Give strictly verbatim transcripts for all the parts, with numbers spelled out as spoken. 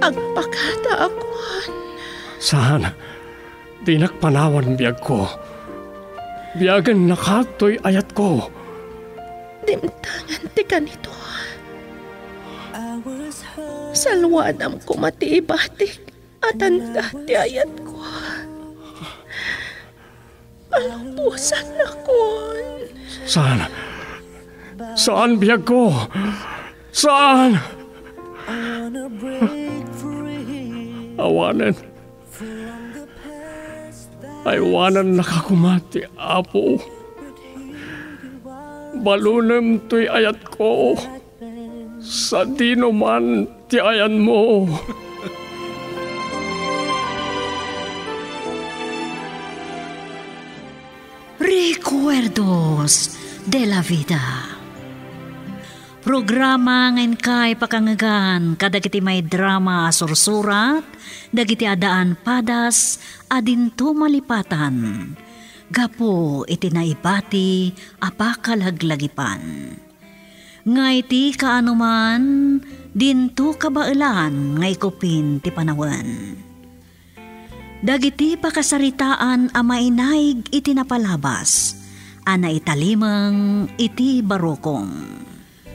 agpakata akon. Saan? Di nakpanawan biyag ko. Biyagan nakatoy ayat ko. Dimtangan ti kanito. Salwadam ko matiibatik at anda ti ayat ko. Palumpusan na kon. Saan? Saan biyag ko? Saan? Awanan. Aywanan nakakumati, Apo. Balunem to'y ayat ko. Sa dino man ti ayan mo. Recuerdos de la Vida. Programa ngayon kay pakangagan kadagiti may drama sursurat, dagiti adaan padas, adinto malipatan. Gapo iti naibati apakalaglagipan. Ngay ti kaanuman, dinto kabailan ngay kupin ti panawan. Dagiti pakasaritaan a mainaig iti napalabas, ana italimang iti barokong.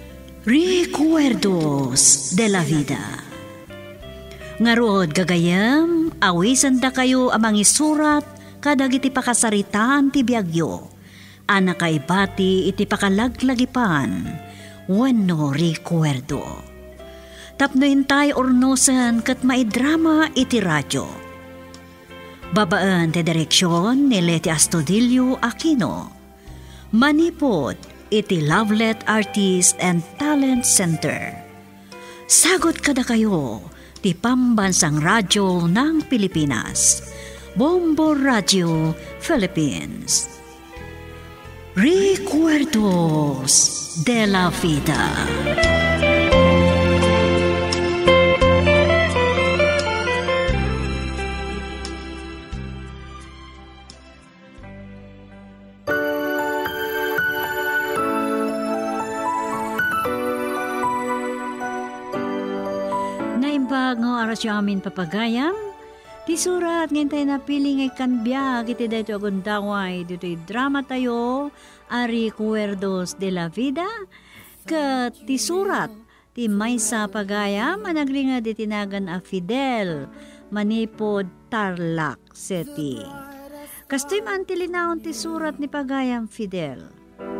Recuerdos de la Vida. Ngarod gagayam, awisan da kayo amang isurat kadagiti pakasaritaan ti biagyo. Ana kay bati iti pakalaglagipan, wenno recuerdo. Tapno intay ornosan kat maidrama iti radyo. Babaan ti direksyon ni Leti Astudillo Aquino. Manipod iti Lovelet Artist and Talent Center. Sagot kada kayo ti Pambansang Radyo ng Pilipinas. Bombo Radio Philippines. Recuerdos de la Vida. Naimbag ng oras yung amin papagayam, ti surat ngayon tayo napili ngay kanbiag, iti dahito agundaway, dito'y drama tayo, Ari Recuerdos de la Vida, kat ti surat, ti maysa pagayam, managlinga di tinagan a Fidel, manipod Tarlac City. Kastoy man tilinaon ti surat ni pagayam Fidel.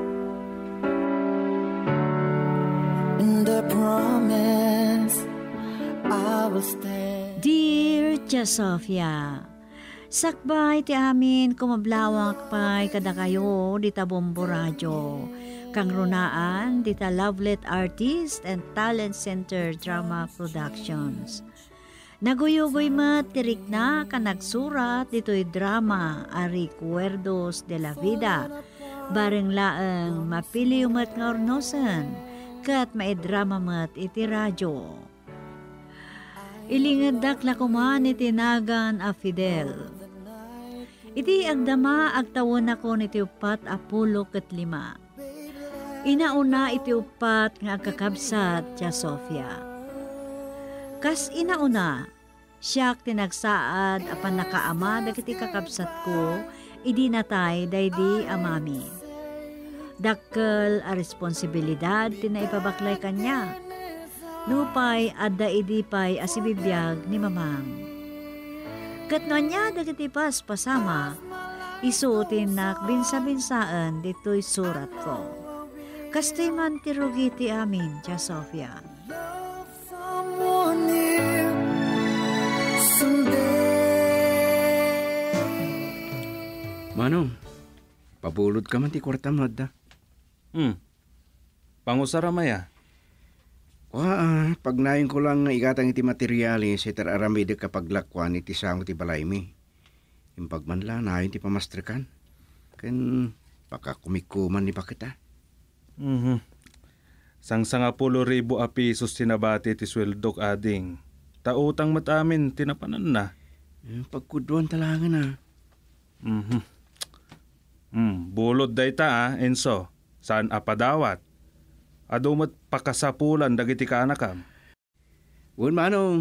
The promise I will stay. Dear Tia Sofia, sakbay ti amin kumablawak pa'y kada kayo dita Bombo Radio. Kang runaan dita Lovelet Artist and Talent Center Drama Productions. Naguyugoy mat tirik na ka nagsurat dito'y drama a Recuerdos de la Vida. Bareng laeng mapili umat nga ornosan kat maidrama mat iti radyo. Ilingadak lakuman iti nagan a Fidel. Iti agdama agtawon ako niti upat apulo ket lima. Inauna iti upat nga agkakabsat Tia Sofia. Kas inauna, siyak tinagsaad apan nakaama dagiti kakabsat ko, idi natay daydi amami. Dakkel a responsibilidad tinaipabaklay kanya. Nupay adda idipay asibibiyag ni mamang. Kat nonya dagiti pas pasama, isuotin nak binsa-binsaan dito'y surat ko. Kastoy man tirugi ti amin, Tia Sofia. Manong, pabulod ka man ti kwarta mo da. Hmm, pangusara maya. Waa, pag nain ko lang nga igatang iti materialis iti aramide kapag lakwan iti sango ti balay mi. Yung pagmanla na yun ti pamastrikan. Ken baka kumikuman ni pa kita. Mhm. Sang-sanga pulo ribo a pisos tinabati ti sweldok ading. Tautang matamin tinapanan na. Yung pagkuduan talaga na. Mhm. Hmm, bulod day ta ah, Enso. Saan apadawat? Adumat pakasapulan dagiti kaanakam. Wan manong,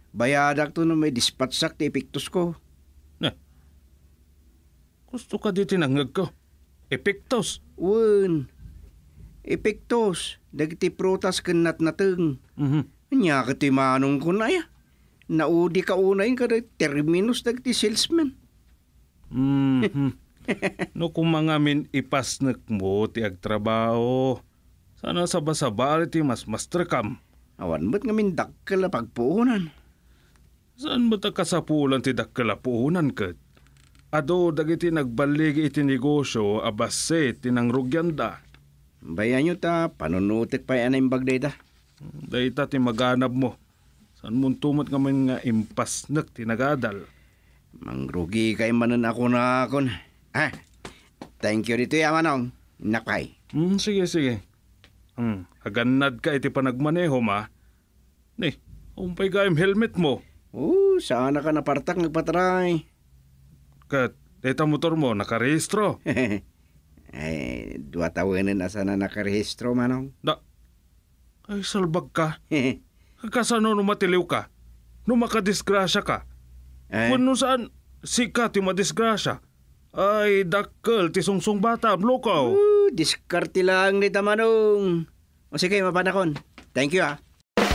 Bayadak to no may dispatsak ti epiktos ko. Na, gusto ka di tinangag ko. Epiktos. Wen. Epiktos. Dagiti prutas kenat nateng. Mhm. Nya kati manong ko na ya. Naudi ka unay kada terminus dagiti salesman. Mhm. No kung mga min ipasnek mo ti agtrabaho. Sana sabasabal ti mas master kam. Awan ba't ngamin dakkel na pagpuunan? Saan mo ta kasapulan ti dakkalapuunan kat? Ado dagiti nagbaligi iti negosyo abase tinangrugyanda. Bayan nyo ta, panunutik pa yan ang bagday ta. Dayta ti maganab mo. Saan mo tumot nga mga impasnek ti nagadal? Mangrugi kay manan ako na akon. Ah, thank you dito ya manong. Nakay. Hmm, sige, sige. Hmm, haganad ka iti panagmaneho ma. Ni, umpay ka yung helmet mo. Oo, sana ka napartak nagpatry. Kat, data motor mo, nakarehistro. Ay, dua tawanan na sana nakarehistro manong. Da, ay salbag ka. Kasano no matiliw ka? No makadisgrasya ka? Ay, Kung no saan, sika ti madisgrasya. Ay, dakkel, ti sungsung bata, blokaw. uh, diskarte lang ni tamanong. O sige, mapanakon. Thank you ah.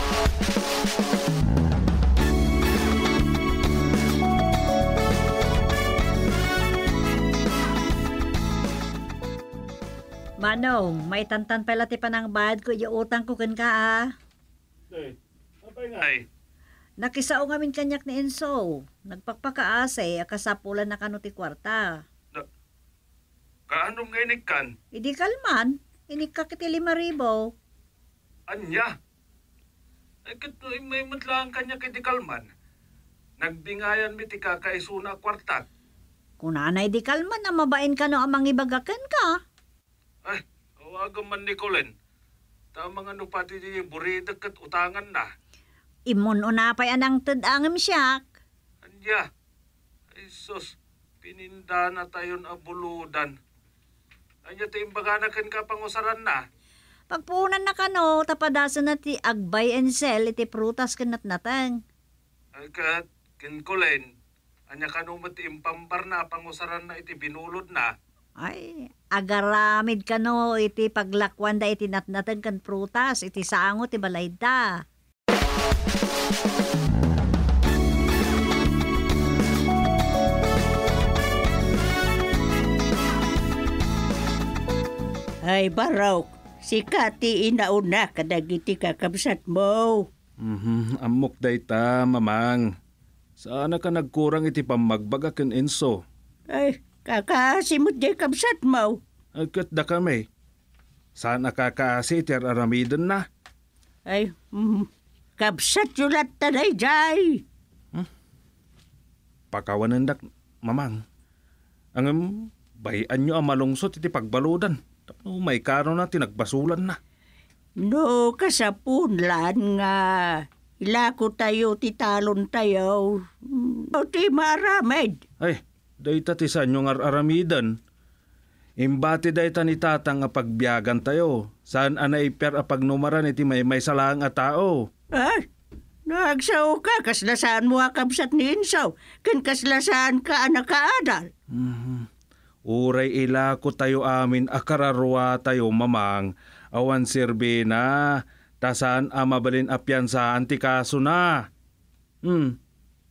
Manong, may tantan pala ti panang bayad ko, utang ko kan ka ah. Ay, apay nga. Ay, Nakisao ngamin kanyak ni Enzo. Nagpakpakaase, akasapulan na kano ti kwarta. kaanong ngainig kan? Idi kalman, inikak iti lima ribo. Anya? Ay, kat may matlang kanya kay di kalman. Nagbingayan mi ti kakaisuna kwartat. Kunanay di kalman na mabain ka no amang ibagakan ka. Ay, awagan man ni Colin. Tamang ano pati di buridag kat utangan na. Imon unapay anang tadangam siyak. Anya? Ay sus, pininda na tayon abuludan. Anya ti imbaganakan ka pangusaran na. Pagpunan na kano, tapadasan na ti agbay and sell iti prutas kanat natang. Ay kat, kin Colin. Anya kanumat ti impambar na pangusaran na iti binulod na. Ay, agaramid kano iti paglakwan da iti natnatan kan prutas, iti saango ti balay da. Ay, Barok, si Kati inauna kadagiti kakabsat mo. Mhm, amok dayta, mamang. Sana ka nagkurang iti pamagbaga ken Enzo. Ay, kakasimot di kabsat mo. Agkat da kami. Sana kakaasi iti aramidan na. Ay, mm, kabsat yulat tanay jay. Pakawanan dak, mamang. Ang bayan nyo ang malungsot iti pagbaludan. Tapno may karo na tinagbasulan na. No, kasapunlan nga. Ilako tayo, titalon tayo. O ti maramid. Ay, dayta ti sa nyo nga aramidan. Imbati dayta ni tatang nga pagbiyagan tayo. Saan anay per a pagnumaran iti may may salang a tao. Ay, nagsaw ka, kaslasaan mo akabsat ni Insaw. Kan kaslasaan ka anak kaadal. Mhm. Uray ilako tayo amin akararwa tayo mamang. Awan sirbi na. Tasaan amabalin apyan sa antikaso na. Hmm.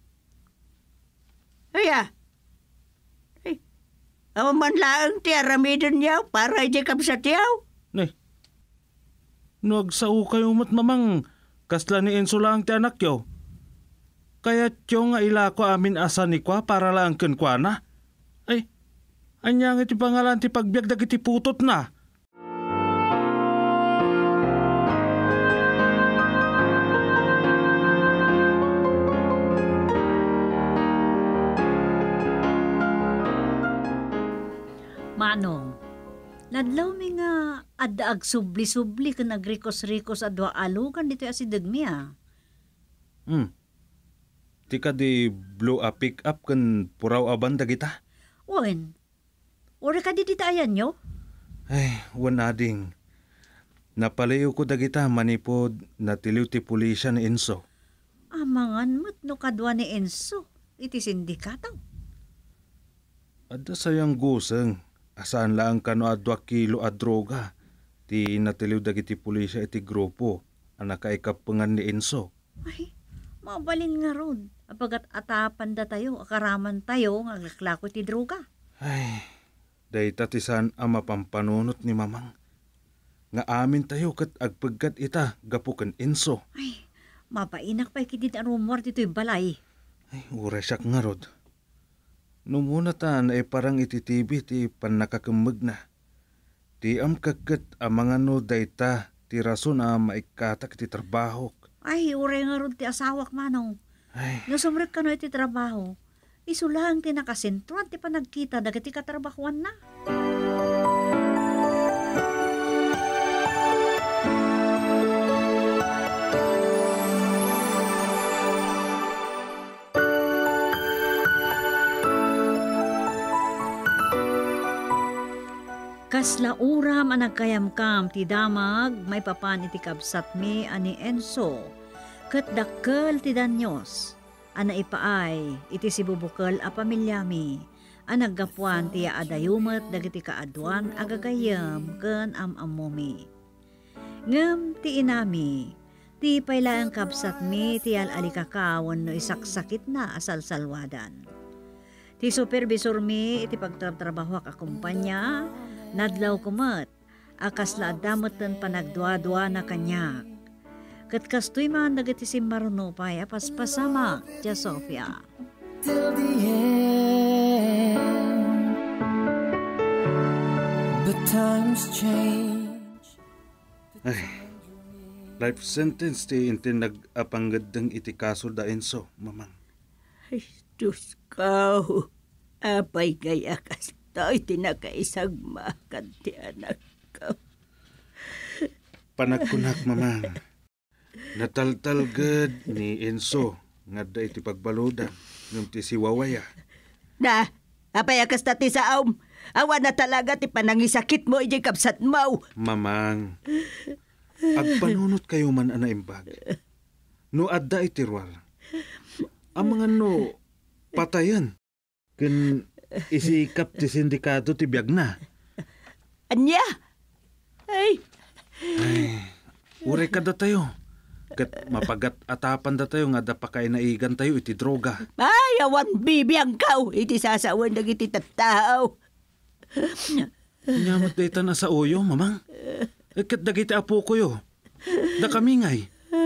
Aya. Ay, awan man laang ti aramidan niyaw para di kabsat yaw. Ne. Nagsao kayo mat mamang. Kasla ni Enzo lang ti anak yo. Kaya tiyo nga ilako amin asa ni kwa para lang ken kwa na. Ay, anyang iti pangalan ti pagbiag dagiti putot na. Manong, nadlaw mi nga adaag subli-subli ka nagrikos-rikos adwa alugan dito asidag mi ah. Hmm. Ti ka di blow a pick up kan puraw aban dagita. Wen, uri ka di ditayan nyo? Ay, wanading. Napalayo ko dagita manipod na tiliw ti pulisya ni Enzo. Mamangan mo't no kadwa ni Enzo. Iti sindikato. Adda sayang guseng. Asaan lang kano adwa kilo a droga. Ti natiliw dagiti pulisya iti grupo. Anak kaikapungan ni Enzo. Ay, mabalin nga ron. Apagat atapan da tayo, akaraman tayo, nga laklako ti droga. Ay, day tatisan ang mapampanunot ni mamang. Nga amin tayo kat agpagkat ita, gapukan Enzo. Ay, mapainak pa ikidid ang rumor dito'y balay. Ay, ura siyak nga rod. Numuna ta na e parang iti T V ti panakakamag na. Ti am kakat ang mga no dayta ti rason na maikatak ti trabaho. Ay, ure nga ron ti asawak manong. Ay, Nasumrek ka no iti trabaho. Isulang ti nakasentruan ti panagkita dagiti katrabahuan na. Kasla uram ang nagkayamkam ti damag may papan iti kabsat mi ani Enzo. Ket dakkel ti danyos. Ana ipaay iti sibubukal a pamilyami. Ang naggapuan ti adayumet dagiti kaadwan agagayam ken am-amomi. Ngem ti inami ti payla ang kabsat mi ti alalikakawan no isaksakit na asalsalwadan. Ti supervisor mi iti pagtatrabaho ka kumpanya nadlaw kumat, akas la damoten panagdwa-dwa na kanyak. Kat kastoy man dagiti si Marunupay, apas pasama, Tia Sofia. Till the end, but times change. ay. Life sentence ti inti nag-apanggad iti kaso da Enzo, mamang. Ay, Diyos ko. Apay kaya kas tayo tinakaisagmakan ti anak ko. Panagkunak, mamang. Nataltalgad ni Enzo nga da iti pagbaludan nung ti si Wawaya. Na, apay akas tati sa aum. Awa na talaga ti panangisakit mo iji kapsat mo. Mamang, agpanunot kayo man anaimbag. No adda iti ruwal. Ang mga no patayan. Ken isikap ti sindikato ti biyag na. Anya? Ay, Ay, uray ka da tayo. Kat mapagat atapan da tayo nga da pa kay naigan tayo iti droga. ay, awan bibiyang kau. Iti sasawan na iti tattao. Nyamot da ita na sa uyo, mamang. Eh, kat dagiti apo ko yo. Da kami ngay.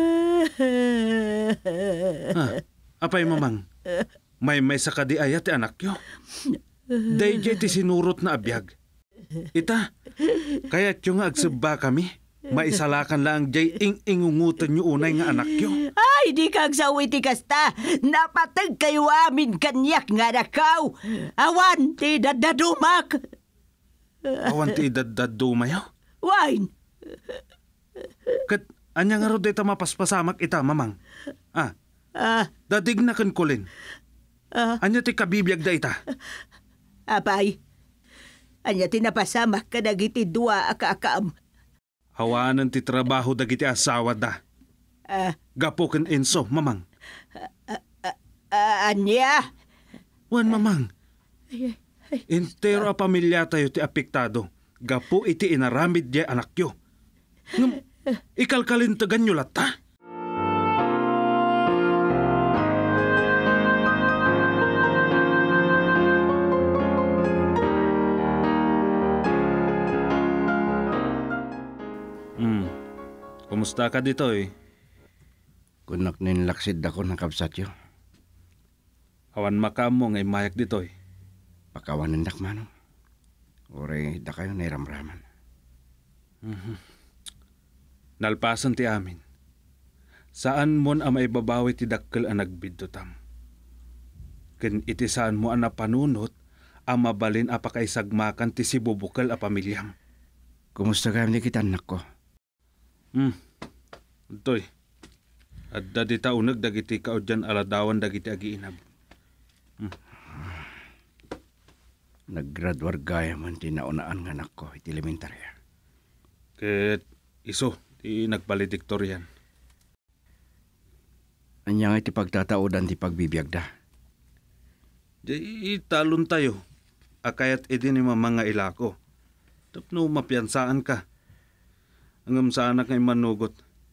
Ha, apay mamang. May may sakadi ayat ti anak yo. Dayjay ti sinurot na abiyag. Ita, kaya tiyo nga agsaba kami. Maisalakan lang jay ing-ingungutan nyo unay nga anak yo. Ay, di kag sawi ti kasta. Napatag kayo amin kanyak nga nakaw. Awan, ti dadadumak. Awan ti idaddadumayo. Wine. Kat anya nga ro dita mapaspasamak ita, mamang. Ah, Ah, dadig na kan kulin. ah, Anya ti kabibiyag da ita. apay. Anya tinapasamak ka dagiti dua akaam. Hawanan ti trabaho dagiti asawa da. Ah, Gapo ken Enzo, mamang. ah, anya? Wan, mamang. Entero a pamilya tayo ti apektado. Gapo iti inaramid di anak yo. Ngam, ikalkalintagan nyo lata. Hmm, kumusta ka dito eh? Kunak ninlaksid ako ng kabsat yo. Awan makamo ngay mayak dito eh. Pakawanan dak manong. Ore da kayo nairamraman. Nalpasan ti amin. Saan mon ang maibabawi ti dakkel ang nagbiddotam? Ken iti saan mo ang napanunot ang mabalin apakaisagmakan ti sibubukal a pamilyam. Kumusta ka ni kita anak ko? Hmm. Toy. Adda di taunag dagiti kaudyan aladawan dagiti agiinab. Naggraduar gaya man tinaunaan nga anak ko iti elementarya. Ket iso ti nagbalediktoryan. Anya nga iti pagtataodan ti pagbibiyag da. Di talon tayo. Akayat edi ni mga ilako. Tapno mapiyansaan ka. Hanggang sa anak ngay manugot.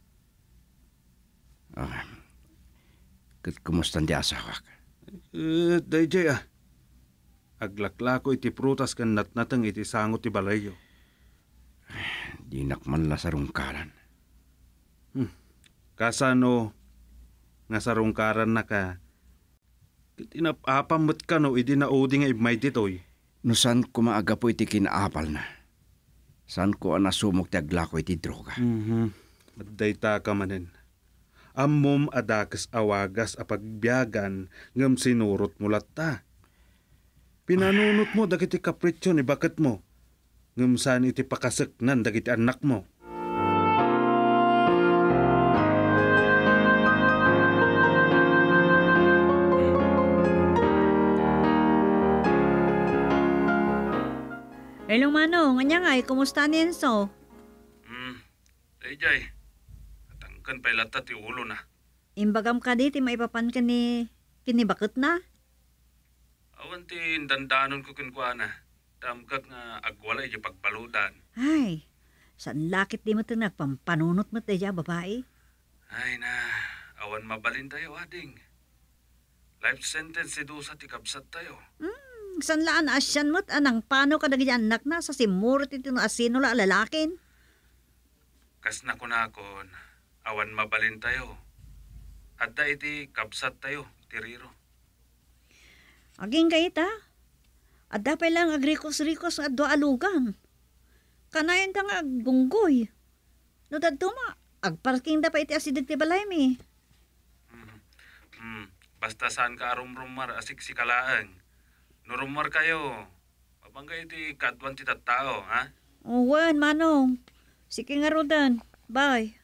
Ah, kat kumustan di asawa ka? Eh, dayjay ah. Aglaklako iti prutas kan natnatang iti sangot ti balayo. Di nakman la sarungkaran. Hmm. Kasano nga sarungkaran na ka. Tinapapamot ka no, idi na odi nga ibmay ditoy. No san ko maaga po iti kinaapal na. San ko anasumok ti aglako iti droga. Mhm. Madayta ka manen. Ammom adakas awagas a pagbiyagan ngam sinurot mo latta. Pinanunot mo dagiti kapritsyo ni bakit mo. Ngam saan iti pakasaknan dagiti anak mo. Hello, Manong. Anya nga, eh, kumusta ni Enzo? Hmm. Dayjay. Atangkan pa'y lata ti ulo na. Imbagam ka di, ti maipapan ka ni... kinibakot na? Awan ti dandanon ko kinkwana. Damkak nga agwala iti pagbaludan. Ay, saan lakit di mo ito nagpampanunot mo tayo, babae? Ay na, awan mabalin tayo ading. Life sentence si Dusa ti kabsat tayo. Hmm, saan laan asyan mo't anang paano ka naging anak na sa simurot ito no asino la lalakin? Kas na kunakon, awan mabalin tayo. Adda iti kabsat tayo, tiriro. Aging kayita. Adda pa lang agrikos-rikos at doa alugan. Kanayan da nga aggunggoy. No dadto ma, agparking da pa iti asidag ti balay mi. Hmm. Hmm. Basta saan ka arumrumar asik si kalaang. Nurumar kayo. Mabangga iti kadwan ti tattao, ha? Uwan, Manong. Sige nga rodan. Bye.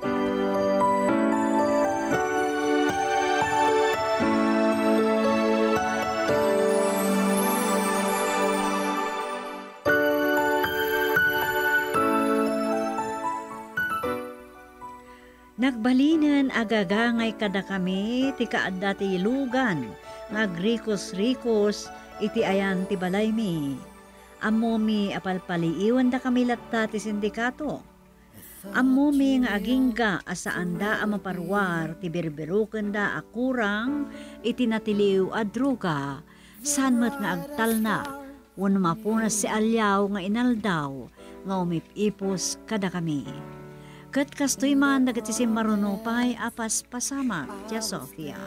Nagbalinan agagangay kada kami ti kaadda ti ilugan nga agrikos-rikos iti ayan ti balay mi. Ammo mi apalpaliiwan da kami latta ti sindikato. Ammo mi nga agingga asaan da amaparwar ti berberuken da akurang iti natiliw a droga sanmet nga agtalna wenno mapunas si alyaw nga inaldaw nga umipipos kada kami. Kat kastoy man dagat si marunupay apas pasama tiya Sofia.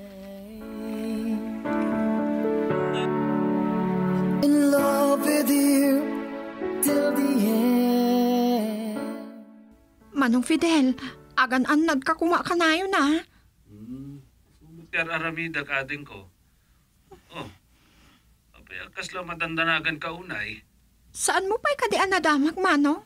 In love with you till the end. Manong Fidel, agan anad ka kuma kanayo na. Hmm. Sumutiyar aramida ka ading ko. Oh. Apay akas lang madandanagan ka unay. Saan mo pa'y kadian na damag, Manong?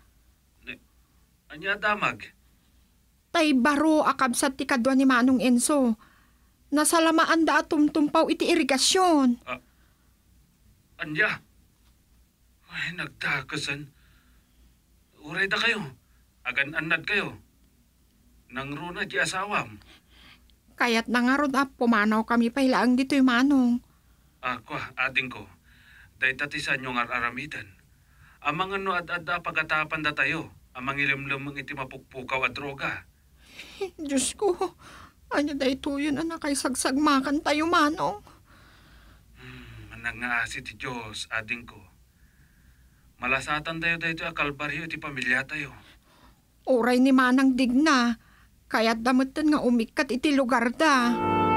Anya damag? Tay baro akabsat ti kadwa ni Manong Enzo. Nasalamaan da tumtumpaw iti irigasyon. Ah, anya? Ay, nagtakasan. Uray da kayo. Agan-anad kayo. Nang runa di asawam. Kaya't nangarod ah, pumanaw kami pa ilaang dito'y Manong. Ah, kwa, ading ko. Dahil tatisan yung araramidan. Amang ano ad-ada pagatapan da tayo. Amang ilimlamang iti mapukpukaw at droga. Diyos ko, anya da ito yun anak kay sagsagmakan tayo, Manong. Hmm, manang nga asi ti Diyos, ading ko. Malasatan tayo dahito a kalbaryo iti pamilya tayo. Oray ni Manang digna, kaya't damutan nga umikat iti lugar da.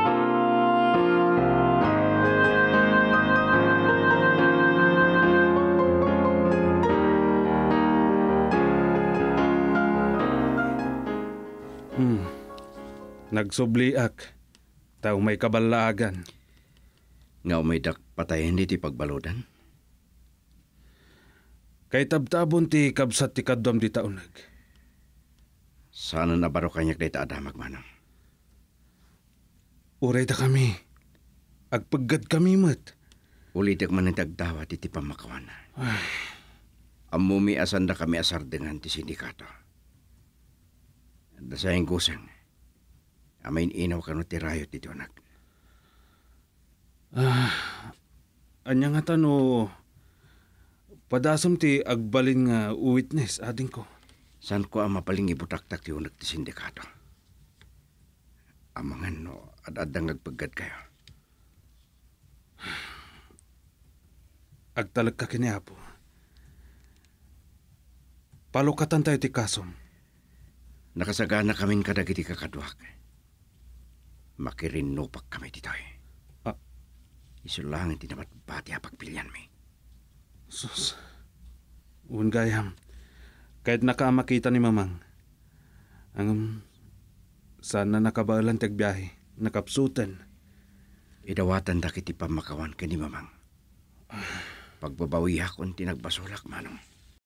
Hmm. Nagsubliak. Tao may kabalaagan. Nga may dak patayin di ti pagbaludan. Kay tabtabon ti kabsat ti kadwam di taunag. Sana nabaro kanyak day ta adamag Manong. Uray da kami. Agpaggad kami mat. Ulitek man ang tagdawa ti ti pamakawan. Amumi asan da kami asar dengan ti sindikato. Dasayang kusang. Amain inaw ka no tirayot dito anak. Anya nga tano, padasam ti agbalin nga witness ading ko. San ko ang mapaling ibutaktak yung nagtisindikato? Amangan no, ad-adang nagpagad kayo. Agtalag ka kini Apo. Palukatan tayo ti kasom. Nakasagana kaming kadagiti kakadwak. Makirinupak kami dito eh. Ah. Isulangin tinamat bati apagpilyan mi. Sus. Un gayam. Kahit nakamakita ni Mamang. Ang sana nakabalan tagbiyahe. Nakapsutan. Idawatan da kiti pamakawan ka ni Mamang. Pagbabawi akong tinagbasulak manong.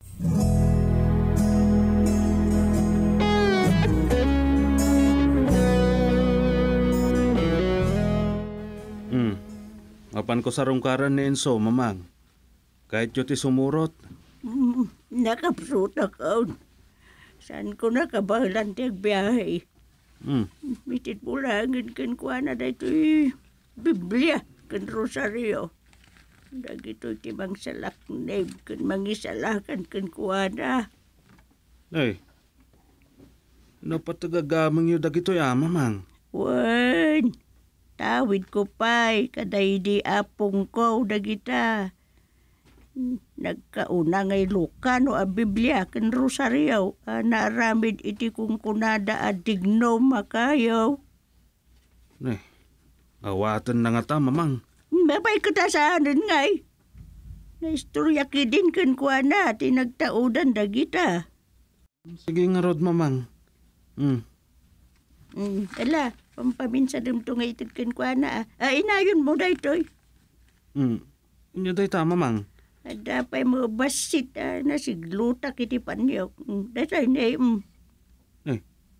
Hmm. Apan ko sa rungkaran ni Enzo, Mamang. Kahit yun ti sumurot. Mm, nakapsuta ka. Saan ko nakabalan tiyag biyahe? Hmm. Mitit bulangin kan kuha na dito eh. Biblia kan rosaryo. Dagito ti mang salak name kan mangisalakan kan kuha na. Ay. Napatagagamang yun dagito ya, Mamang. Wan. Tawid ko pa'y kaday di apong ko dagita. Nagkauna ngay luka no a Biblia kan rosaryo. Naaramid iti kung kunada a digno makayaw. Ay. Awatan na nga ta, Mamang. Mabay katasahanan ngay. Naistorya kidin kan kuha na tinagtaudan dagita. Sige nga rod, Mamang. Hmm. Mm, ala, pampaminsa dum to nga itagkan kuha na. Ah, inayon mo da ito'y. Hmm. Inyo day ta, Mamang. Adapay mo basit ah, na sigluta kiti panyo. Mm, dasay na mm. Eh.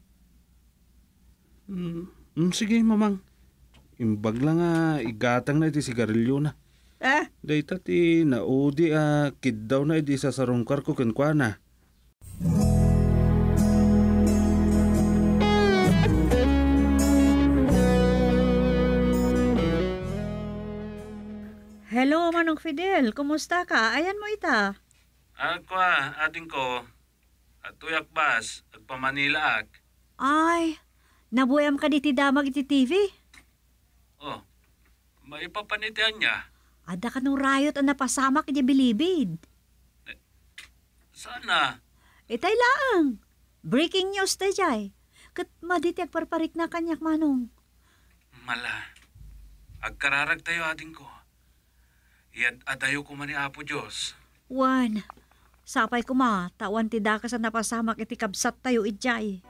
Hmm. Hmm, sige, Mamang. Imbag lang nga igatang na iti sigarilyo na. Ah, Dayta ti naudi a kid daw na iti sa sarungkar ko kenkwana. Hello, Manong Fidel. Kumusta ka? Ayan mo ita. Ako ah, ading ko. At tuyak bas, agpamanila ak. Ay, nabuyam ka diti damag iti T V. Oh, maipapanitian niya. Ada ka nung rayot ang napasamak iti bilibid. Sana. Itay laang. Breaking news tayo jay. Kat maditi agparparik na kanyak manong. Mala. Agkararag tayo ading ko. Iyad adayo ko man ni Apo Diyos. Wan, sapay ko ma, tawan ti daka sa napasamak iti kabsat tayo ijay.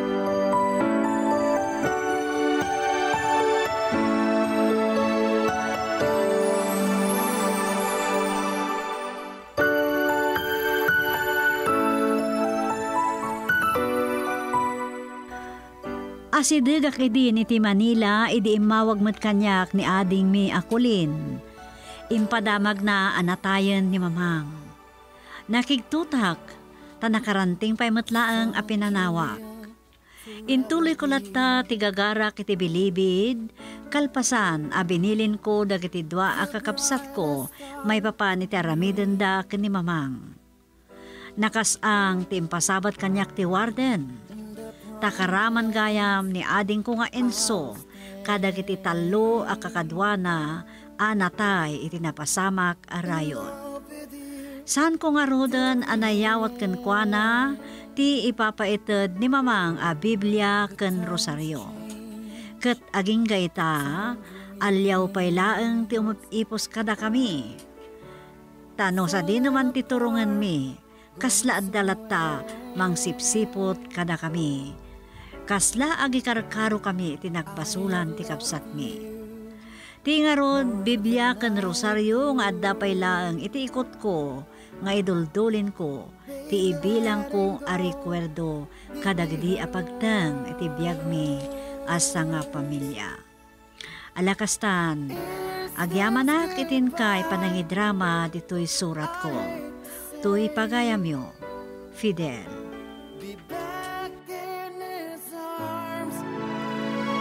Asidig akidin iti Manila, idi imawag mat kanyak ni ading mi akulin. Impadamag na anatayan ni Mamang. Nakigtutak, tanakaranting pa'y matlaang a pinanawak. Intuloy ko latta tigagarak iti bilibid, kalpasan a binilin ko dagiti dua a kakapsat ko, may papan iti aramiden da ni Mamang. Nakasang timpasabat kanyak ti warden. Takaraman gayam ni ading ko nga Enzo, kadagiti talo a kakadwana, anatay iti napasamak arayon. San ko nga rodan anayawat ken kuana, ti ipapaited ni Mamang a Biblia ken rosaryo. Ket aging gayta, alyaw pay laeng ti umipos kada kami. Tano sa di naman ti turungan mi, kasla adalata mangsipsipot kada kami. Kasla agi karkaro kami tinagbasulan ti kapsat mi. Ti nga ron, Biblia ken rosaryo nga adda pay laeng iti ikot ko, nga iduldulin ko, ti ibilang ko a rekwerdo kadagidi a pagteng iti biag mi asa nga pamilya. Alakastan, agyaman na kitin kay panangidrama dito'y surat ko. Tuy pagayam yo, Fidel. Be back in his arms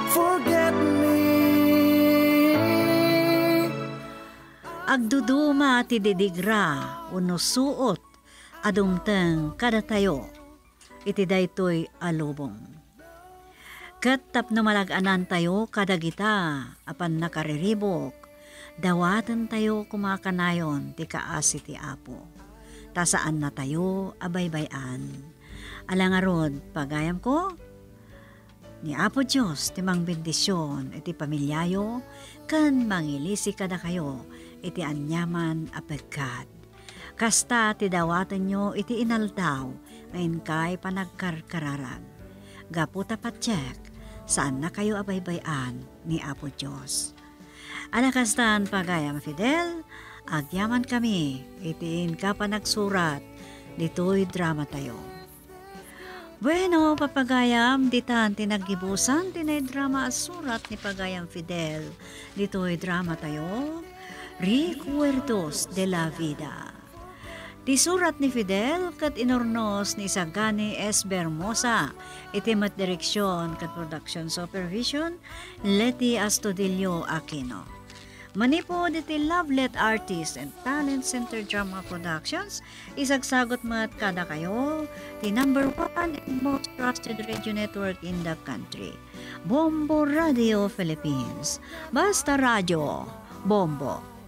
agduduma ti didigra uno suot adumteng kada tayo iti daytoy alubong. Ket tapno malaganan tayo kada gita apan nakariribok dawaten tayo kumakanayon ti kaasi ti Apo. Ta saan na tayo abaybayan. Alangarod pagayam ko ni Apo Diyos ti mang bendisyon iti pamilyayo ken mangilisi kada kayo iti anyaman a pagkat. Kasta ti dawaten nyo iti inaldaw ngayon kay panagkarkararag. Gapu tapatsek saan na kayo abaybayan ni Apo Diyos. Alakastan pagayam Fidel, agyaman kami itiin ka pa nagsurat dito'y drama tayo. Bueno, papagayam, ditan tinagibusan, tinay drama as surat ni Pagayam Fidel. Dito'y drama tayo, Recuerdos de la Vida. Di surat ni Fidel kat inornos ni Sagani S. Bermosa, itimat direksyon kat production supervision, Leti Astudillo Aquino. Manipod iti Lovelet Artists and Talent Center Drama Productions, isagsagot mat kada kayo, the number one and most trusted radio network in the country, Bombo Radio Philippines. Basta Radio, Bombo.